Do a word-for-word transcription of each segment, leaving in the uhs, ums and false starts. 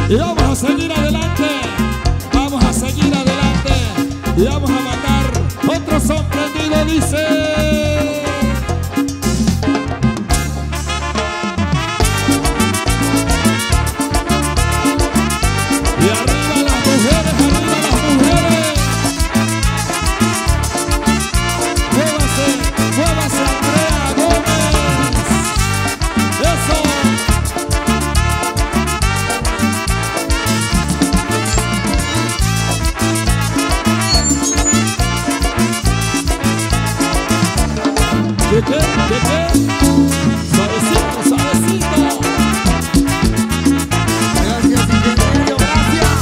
Y vamos a seguir adelante, vamos a seguir adelante y vamos a mandar otro sorprendido, dice. Y arriba las mujeres, arriba las mujeres. Muévase, muévase Andrea Gómez. Eso. ¿Qué, qué, qué, qué? Suavecito, suavecito. Gracias, ingeniero, gracias.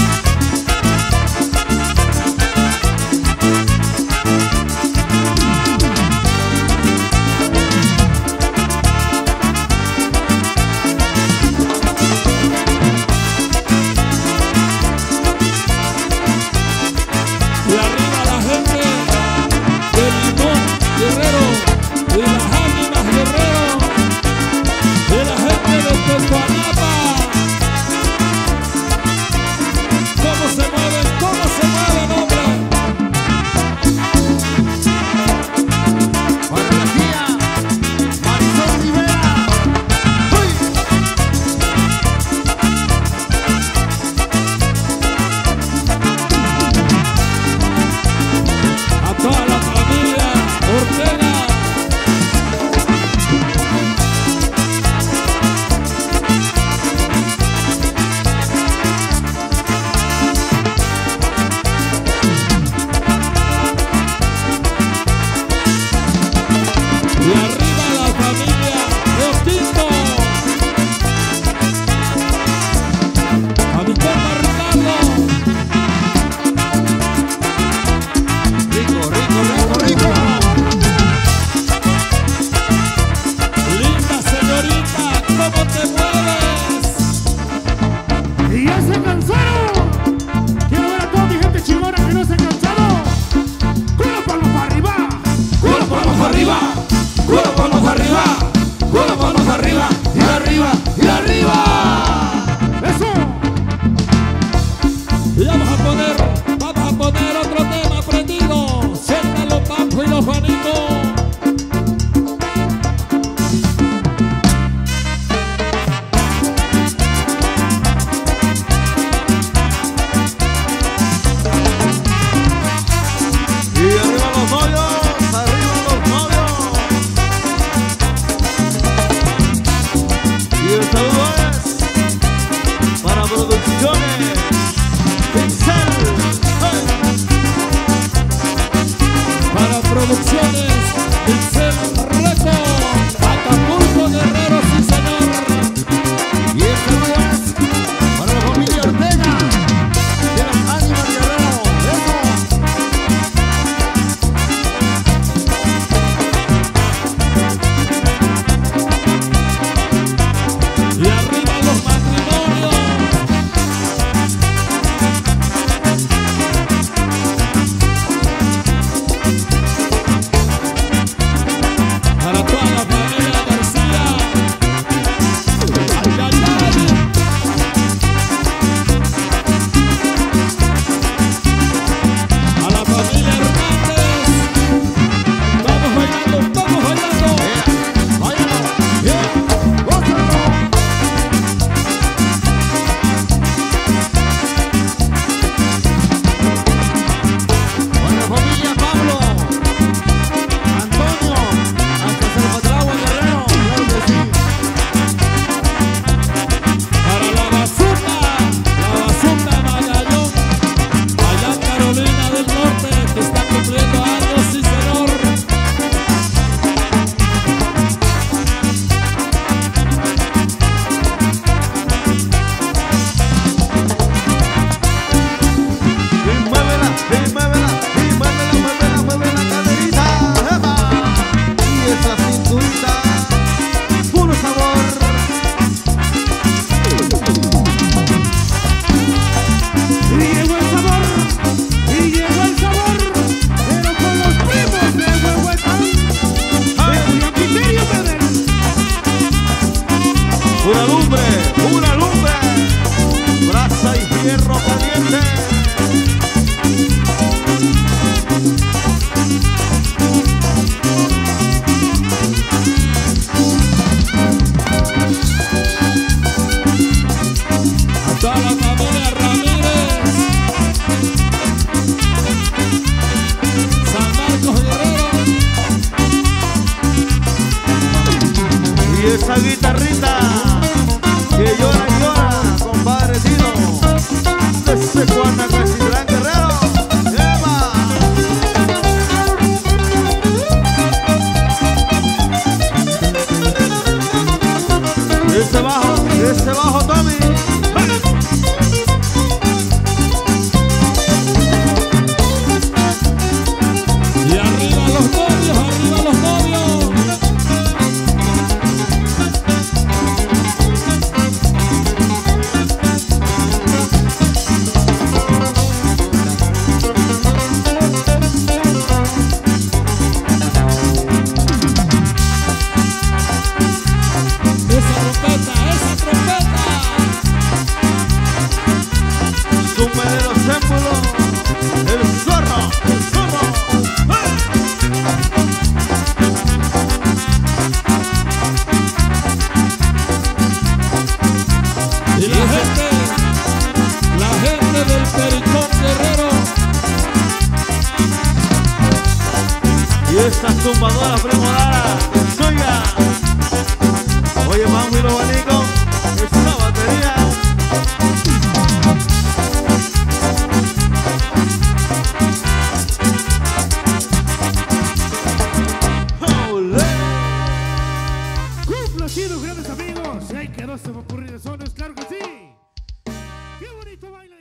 Y arriba la gente de Limón, Guerrero, y las ánimas, Guerrero, y la gente de Tecuanapa. ¿Cómo se mueven? ¿Cómo se mueven, hombre? Para la tía Marisol Rivera. ¡Uy! A toda la familia Ortega. Y arriba la familia Rosquito. A mi compa Ricardo. Rico, rico, rico, rico. Linda señorita, ¿cómo te mueves? Y ya se cansaron. Quiero ver a toda mi gente chingona que no se cansaron. ¡Culo palos para arriba! ¡Culo palos arriba! ¡Culo palos arriba! ¡Culo palos arriba! ¡Y arriba! ¡Y arriba! ¡Eso! Y vamos a poner, vamos a poner otro tema prendido. Suelta los Pampos y los Juanitos. Y arriba los novios, arriba los novios. Y el saludo es para Producciones Pixel. ¡Hey! Para Producciones Pixel Records, Acapulco, Guerrero, sí señor. Y el saludo es para la familia Ortega de las ánimas Guerrero. ¡Eso! Y arriba los matrimonios. Para toda la familia García. Ay, ay, ay. A la familia Hernández. Vamos bailando, vamos bailando. ¡Váyalo! ¡Bien! ¡Gózalo! Para la familia Pablo, Antonio, hasta Salvadragua, Guerrero, claro que sí. Para la Bazuca, la Bazuca Magallón, allá en Carolina del Norte, que está cumpliendo años, sí señor. Y muévela, y muévela, y muévela, muévela, muévela, caderita, ¡epa! Y esa cinturita, puro sabor. Y llegó el sabor. Y llegó el sabor. Pero con los primos de Huehuetán. De Julián Quiterio, brother. Pura lumbre, pura lumbre. fuerza y hierro caliente. A toda la familia Ramírez, San Marcos Guerrero. Y esa guitarrita que llora, llora, compadre Tino, desde Cuanacacitlán, Guerrero. ¡Eva! Ese bajo, ese bajo, Tommy. Y arriba los novios, arriba los novios. Esa trompeta, esa trompeta. Súmele los émbolos, el zorro, el zorro. ¡Hey! Y la gente, la gente del Pericón Guerrero. Y esa zumbadora primorada es suya. Oye, Mango y los abanicos, esa batería. ¡Olé! Complacidos, grandes amigos. Ay, que no se me ocurrir de sones, claro que sí. Qué bonito baile.